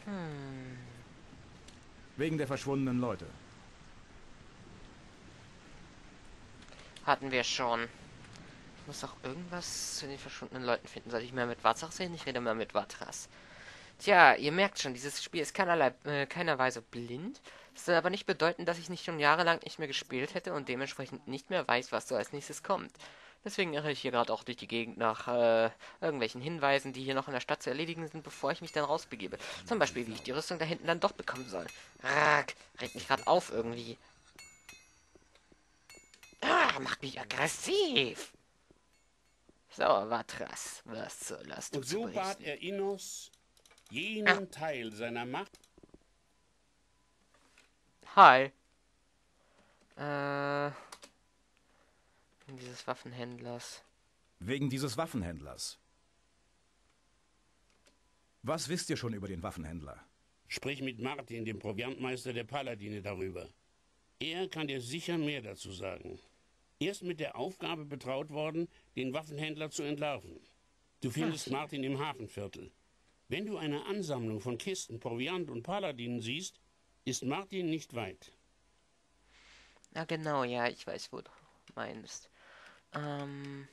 Hm. Wegen der verschwundenen Leute. Hatten wir schon. Ich muss auch irgendwas zu den verschwundenen Leuten finden. Soll ich mehr mit Vatras reden? Ich rede mal mit Vatras. Tja, ihr merkt schon, dieses Spiel ist keiner Weise blind. Das soll aber nicht bedeuten, dass ich nicht schon jahrelang nicht mehr gespielt hätte und dementsprechend nicht mehr weiß, was so als nächstes kommt. Deswegen irre ich hier gerade auch durch die Gegend nach irgendwelchen Hinweisen, die hier noch in der Stadt zu erledigen sind, bevor ich mich dann rausbegebe. Zum Beispiel, wie ich die Rüstung da hinten dann doch bekommen soll. Regt mich gerade auf irgendwie. Macht mich aggressiv. So, Vatras, was soll hast du Und zu so bat berichten? er Innos, Ah, jenen Teil seiner Macht. hi. Dieses Waffenhändlers. Wegen dieses Waffenhändlers. Was wisst ihr schon über den Waffenhändler? Sprich mit Martin, dem Proviantmeister der Paladine, darüber. Er kann dir sicher mehr dazu sagen. Er ist mit der Aufgabe betraut worden, den Waffenhändler zu entlarven. Du findest Martin im Hafenviertel. Wenn du eine Ansammlung von Kisten, Proviant und Paladinen siehst, ist Martin nicht weit. Na genau, ja, ich weiß, wo du meinst. Ähm,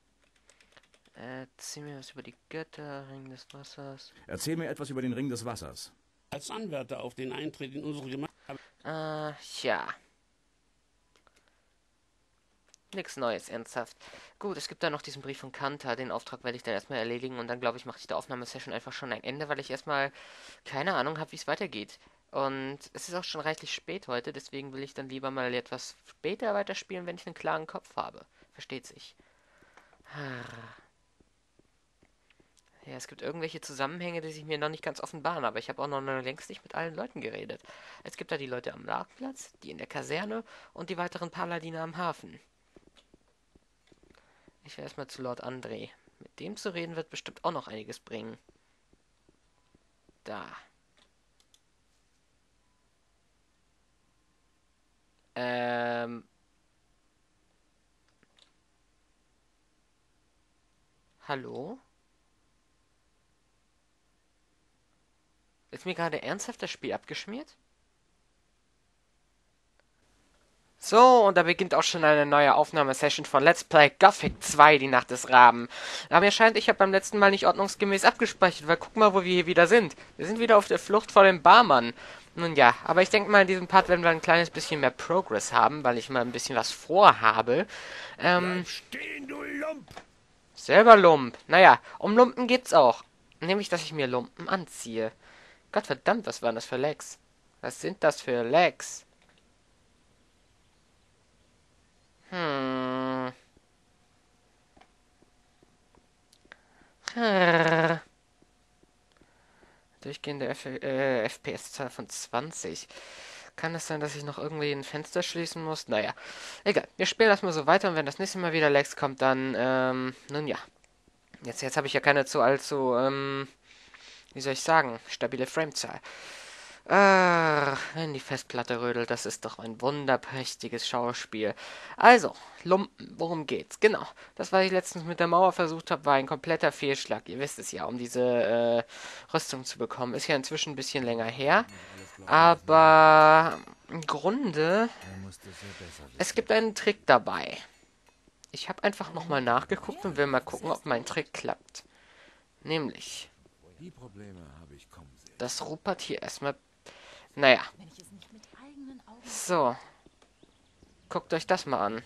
erzähl mir was über die Götter, Ring des Wassers. Erzähl mir etwas über den Ring des Wassers. Als Anwärter auf den Eintritt in unsere Gemeinde. Ja. Nix Neues, ernsthaft. Gut, es gibt da noch diesen Brief von Kanta. Den Auftrag werde ich dann erstmal erledigen und dann, glaube ich, mache ich der Aufnahmesession einfach schon ein Ende, weil ich erstmal keine Ahnung habe, wie es weitergeht. Und es ist auch schon reichlich spät heute, deswegen will ich dann lieber mal etwas später weiterspielen, wenn ich einen klaren Kopf habe. Versteht sich. Ja, es gibt irgendwelche Zusammenhänge, die sich mir noch nicht ganz offenbaren, aber ich habe auch noch längst nicht mit allen Leuten geredet. Es gibt da die Leute am Marktplatz, die in der Kaserne und die weiteren Paladine am Hafen. Ich will erstmal zu Lord André. Mit dem zu reden wird bestimmt auch noch einiges bringen. Da. Ähm. Hallo? Ist mir gerade ernsthaft das Spiel abgeschmiert? So, und da beginnt auch schon eine neue Aufnahmesession von Let's Play Gothic 2, die Nacht des Raben. Aber mir scheint, ich habe beim letzten Mal nicht ordnungsgemäß abgespeichert, weil guck mal, wo wir hier wieder sind. Wir sind wieder auf der Flucht vor dem Barmann. Nun ja, aber ich denke mal, in diesem Part werden wir ein kleines bisschen mehr Progress haben, weil ich mal ein bisschen was vorhabe. Bleib stehen, du Lump! Selber Lump. Naja, um Lumpen geht's auch. Nämlich, dass ich mir Lumpen anziehe. Gottverdammt, was waren das für Legs? Was sind das für Legs? Hm. Durchgehende FPS-Zahl von 20. Kann es sein, dass ich noch irgendwie ein Fenster schließen muss? Naja, egal. Wir spielen das mal so weiter und wenn das nächste Mal wieder Lags kommt, dann, nun ja. Jetzt habe ich ja keine wie soll ich sagen, stabile Framezahl. Wenn die Festplatte rödelt, das ist doch ein wunderprächtiges Schauspiel. Also, Lumpen, worum geht's? Genau, das, was ich letztens mit der Mauer versucht habe, war ein kompletter Fehlschlag. Ihr wisst es ja, um diese Rüstung zu bekommen. Ist ja inzwischen ein bisschen länger her. Aber im Grunde, es gibt einen Trick dabei. Ich habe einfach nochmal nachgeguckt und will mal gucken, ob mein Trick klappt. Nämlich, dass Rupert hier erstmal... Naja, so, guckt euch das mal an.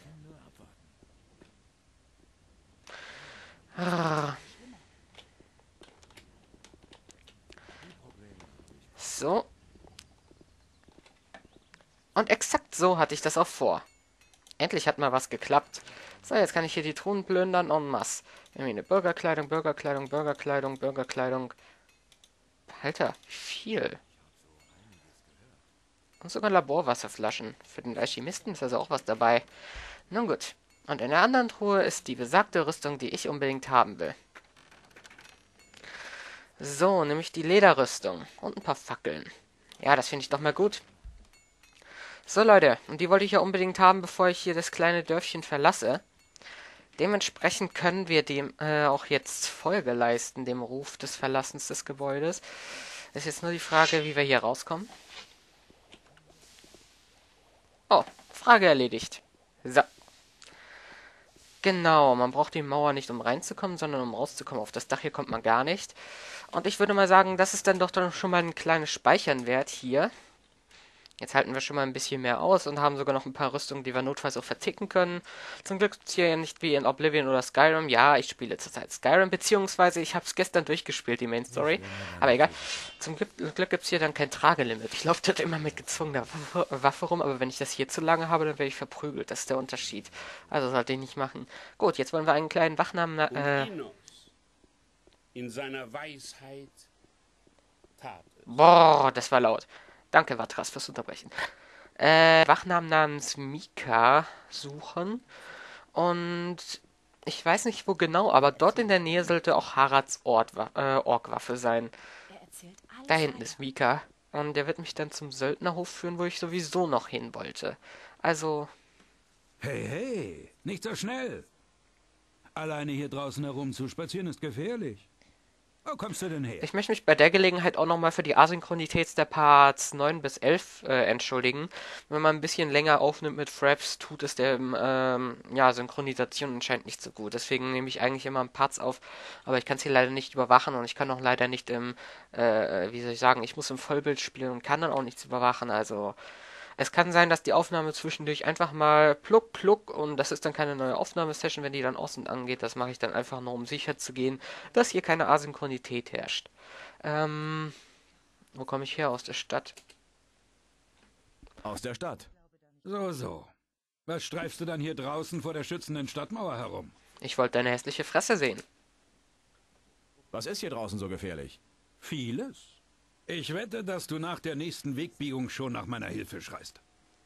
So. Und exakt so hatte ich das auch vor. Endlich hat mal was geklappt. So, jetzt kann ich hier die Truhen plündern en masse. Irgendwie eine Bürgerkleidung, Bürgerkleidung, Bürgerkleidung, Bürgerkleidung. Alter, wie viel. Und sogar Laborwasserflaschen. Für den Alchemisten ist also auch was dabei. Nun gut. Und in der anderen Truhe ist die besagte Rüstung, die ich unbedingt haben will. So, nämlich die Lederrüstung. Und ein paar Fackeln. Ja, das finde ich doch mal gut. So, Leute. Und die wollte ich ja unbedingt haben, bevor ich hier das kleine Dörfchen verlasse. Dementsprechend können wir dem auch jetzt Folge leisten, dem Ruf des Verlassens des Gebäudes. Ist jetzt nur die Frage, wie wir hier rauskommen. Oh, Frage erledigt. So. Genau, man braucht die Mauer nicht, um reinzukommen, sondern um rauszukommen. Auf das Dach hier kommt man gar nicht. Und ich würde mal sagen, das ist dann doch dann schon mal ein kleines Speichern wert hier. Jetzt halten wir schon mal ein bisschen mehr aus und haben sogar noch ein paar Rüstungen, die wir notfalls auch verticken können. Zum Glück ist hier ja nicht wie in Oblivion oder Skyrim. Ja, ich spiele zurzeit Skyrim, beziehungsweise ich habe es gestern durchgespielt, die Main Story. Aber egal. Zum Glück gibt es hier dann kein Tragelimit. Ich laufe dort immer mit gezogener Waffe rum, aber wenn ich das hier zu lange habe, dann werde ich verprügelt. Das ist der Unterschied. Also sollte ich nicht machen. Gut, jetzt wollen wir einen kleinen Wachnamen... Und Enos in seiner Weisheit tat es. Boah, das war laut. Danke, Vatras, fürs Unterbrechen. Wachnamen namens Mika suchen. Und ich weiß nicht wo genau, aber dort in der Nähe sollte auch Harads Orkwaffe sein. Da hinten ist Mika. Und der wird mich dann zum Söldnerhof führen, wo ich sowieso noch hin wollte. Also, Hey, hey, nicht so schnell. Alleine hier draußen herumzuspazieren ist gefährlich. Wo kommst du denn her? ich möchte mich bei der Gelegenheit auch nochmal für die Asynchronität der Parts 9 bis 11 entschuldigen. Wenn man ein bisschen länger aufnimmt mit Fraps, tut es der Synchronisation anscheinend nicht so gut. Deswegen nehme ich eigentlich immer Parts auf, aber ich kann es hier leider nicht überwachen und ich kann auch leider nicht ich muss im Vollbild spielen und kann dann auch nichts überwachen. Also, es kann sein, dass die Aufnahme zwischendurch einfach mal pluck und das ist dann keine neue Aufnahmesession, wenn die dann aus und angeht. Das mache ich dann einfach nur, um sicher zu gehen, dass hier keine Asynchronität herrscht. Wo komme ich her? Aus der Stadt? Aus der Stadt. So, so. Was streifst du dann hier draußen vor der schützenden Stadtmauer herum? Ich wollte deine hässliche Fresse sehen. Was ist hier draußen so gefährlich? Vieles. Ich wette, dass du nach der nächsten Wegbiegung schon nach meiner Hilfe schreist.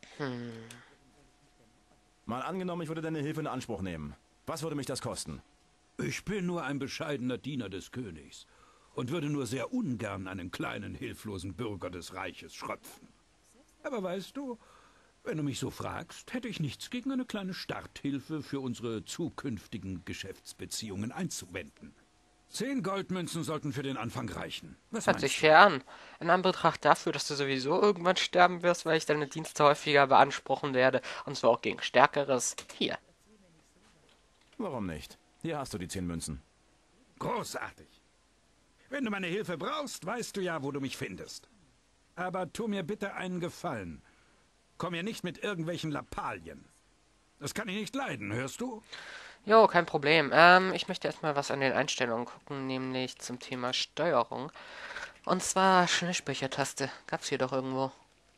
Mal angenommen, ich würde deine Hilfe in Anspruch nehmen. Was würde mich das kosten? Ich bin nur ein bescheidener Diener des Königs und würde nur sehr ungern einen kleinen, hilflosen Bürger des Reiches schröpfen. Aber weißt du, wenn du mich so fragst, hätte ich nichts gegen eine kleine Starthilfe für unsere zukünftigen Geschäftsbeziehungen einzuwenden. 10 Goldmünzen sollten für den Anfang reichen. Was Hört meinst sich du? fair an. In Anbetracht dafür, dass du sowieso irgendwann sterben wirst, weil ich deine Dienste häufiger beanspruchen werde, und zwar auch gegen Stärkeres. Hier. Warum nicht? Hier hast du die 10 Münzen. Großartig. Wenn du meine Hilfe brauchst, weißt du ja, wo du mich findest. Aber tu mir bitte einen Gefallen. Komm mir nicht mit irgendwelchen Lappalien. Das kann ich nicht leiden, hörst du? Jo, kein Problem. Ich möchte erstmal was an den Einstellungen gucken, nämlich zum Thema Steuerung. Und zwar Schnellsprechertaste. Gab's hier doch irgendwo.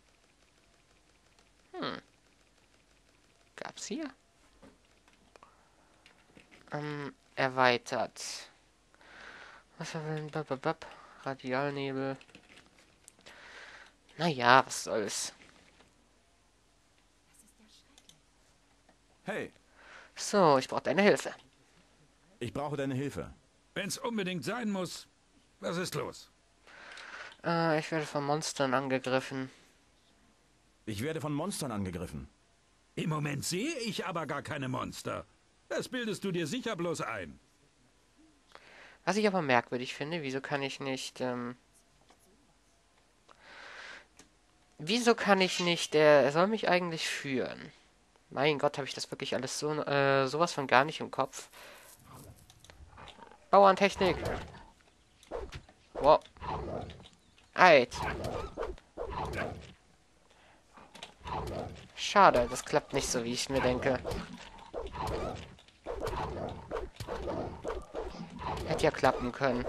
Gab's hier? Erweitert. Wasserwellen, bababab. Radialnebel. Naja, was soll's. Hey, So, ich brauche deine Hilfe. ich brauche deine Hilfe. Wenn's unbedingt sein muss, was ist los? Ich werde von Monstern angegriffen. Ich werde von Monstern angegriffen. Im Moment sehe ich aber gar keine Monster. Das bildest du dir sicher bloß ein. Was ich aber merkwürdig finde, wieso kann ich nicht, er soll mich eigentlich führen. Mein Gott, habe ich das wirklich alles sowas von gar nicht im Kopf. Bauerntechnik. Wow. Alt. Schade, das klappt nicht so, wie ich mir denke. Hätte ja klappen können.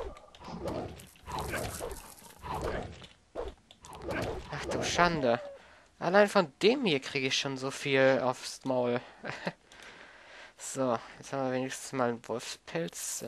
Ach du Schande. Allein von dem hier kriege ich schon so viel aufs Maul. So, jetzt haben wir wenigstens mal einen Wolfspelz.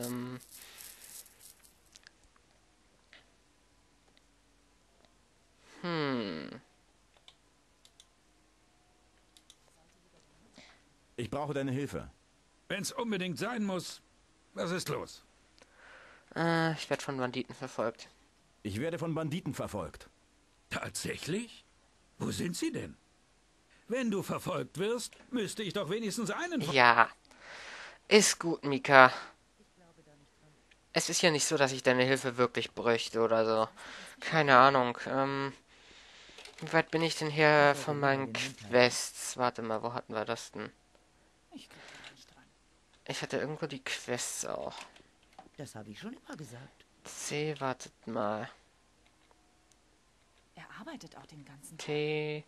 Ich brauche deine Hilfe. Wenn's unbedingt sein muss, was ist los? Ich werde von Banditen verfolgt. Ich werde von Banditen verfolgt. Tatsächlich? Wo sind sie denn? Wenn du verfolgt wirst, müsste ich doch wenigstens einen von... Ja, ist gut, Mika. Es ist ja nicht so, dass ich deine Hilfe wirklich bräuchte oder so. Keine Ahnung. Wie weit bin ich denn hier von meinen Quests? Warte mal, wo hatten wir das denn? Ich glaube da nicht dran. Ich hatte irgendwo die Quests auch. Das habe ich schon immer gesagt. C, wartet mal. Er arbeitet auch den ganzen Tag. T.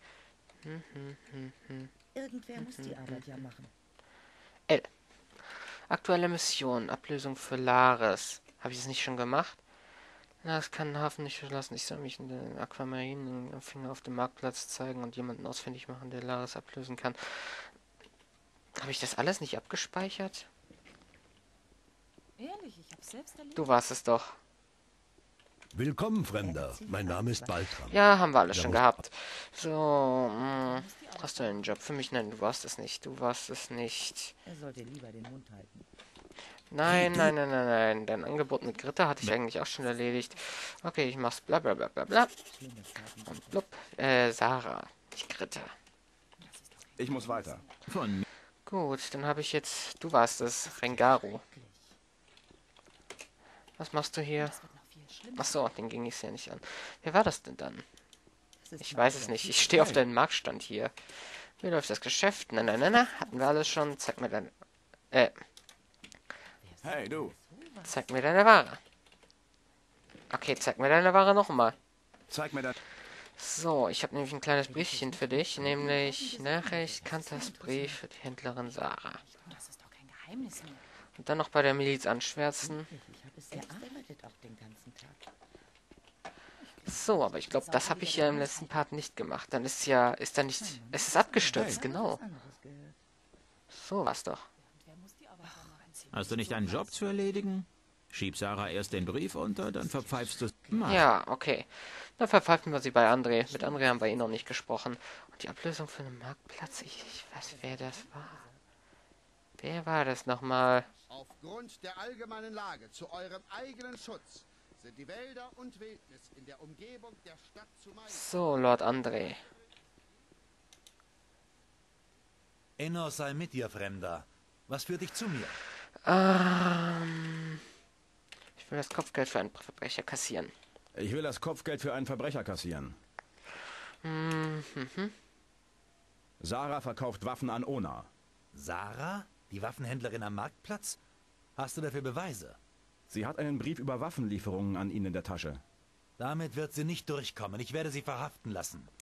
Irgendwer muss die Arbeit ja machen. L. Aktuelle Mission. Ablösung für Laris. Habe ich es nicht schon gemacht? Laris kann den Hafen nicht verlassen. Ich soll mich in den Aquamarinen Finger auf dem Marktplatz zeigen und jemanden ausfindig machen, der Laris ablösen kann. Habe ich das alles nicht abgespeichert? Ehrlich, ich hab's selbst erlebt. Du warst es doch. Willkommen, Fremder. Mein Name ist Baltram. Ja, haben wir alles schon gehabt. So, hast du einen Job für mich? Nein, du warst es nicht. Du warst es nicht. Er sollte lieber den Mund halten. Nein, nein, nein, nein, nein. Dein Angebot mit Gritter hatte ich eigentlich auch schon erledigt. Okay, ich mach's bla bla bla bla bla. Und blub. Sarah, nicht Gritter. Ich muss weiter. Von Gut, dann habe ich jetzt... Du warst es, Rengaru. Was machst du hier? Das wird noch viel schlimmer. Achso, den ging es ja nicht an. Wer war das denn dann? Das ist Ich mein weiß es nicht. Ich stehe auf deinem Marktstand hier. Wie läuft das Geschäft? Na, na, na, na. Hatten wir alles schon. Zeig mir deine... Hey, du. Zeig mir deine Ware. Okay, zeig mir deine Ware nochmal. Zeig mir das. So, ich habe nämlich ein kleines Briefchen für dich. Nämlich Nachricht, Kantas Brief für die Händlerin Sarah. Das ist doch kein Geheimnis mehr. Und dann noch bei der Miliz anschwärzen. Ich habe es arbeitet auch den ganzen Tag. So, aber ich glaube, das habe ich ja im letzten Part nicht gemacht. Dann ist ja... Ist da nicht... Es ist abgestürzt, genau. Anderes gehört. So war's doch. Wer muss die Arbeit dann machen? Hast du nicht einen Job zu erledigen? Schieb Sarah erst den Brief unter, dann verpfeifst du mal. Ja, okay. Dann verpfeifen wir sie bei André. Mit André haben wir eh noch nicht gesprochen. Und die Ablösung für den Marktplatz, ich weiß, wer das war. Wer war das nochmal? Aufgrund der allgemeinen Lage zu eurem eigenen Schutz sind die Wälder und Wildnis in der Umgebung der Stadt zu meiden. So, Lord André. Enos sei mit dir, Fremder. Was führt dich zu mir? Ich will das Kopfgeld für einen Verbrecher kassieren. Ich will das Kopfgeld für einen Verbrecher kassieren. Sarah verkauft Waffen an Ona. Sarah? Die Waffenhändlerin am Marktplatz? Hast du dafür Beweise? Sie hat einen Brief über Waffenlieferungen an ihn in der Tasche. Damit wird sie nicht durchkommen. Ich werde sie verhaften lassen.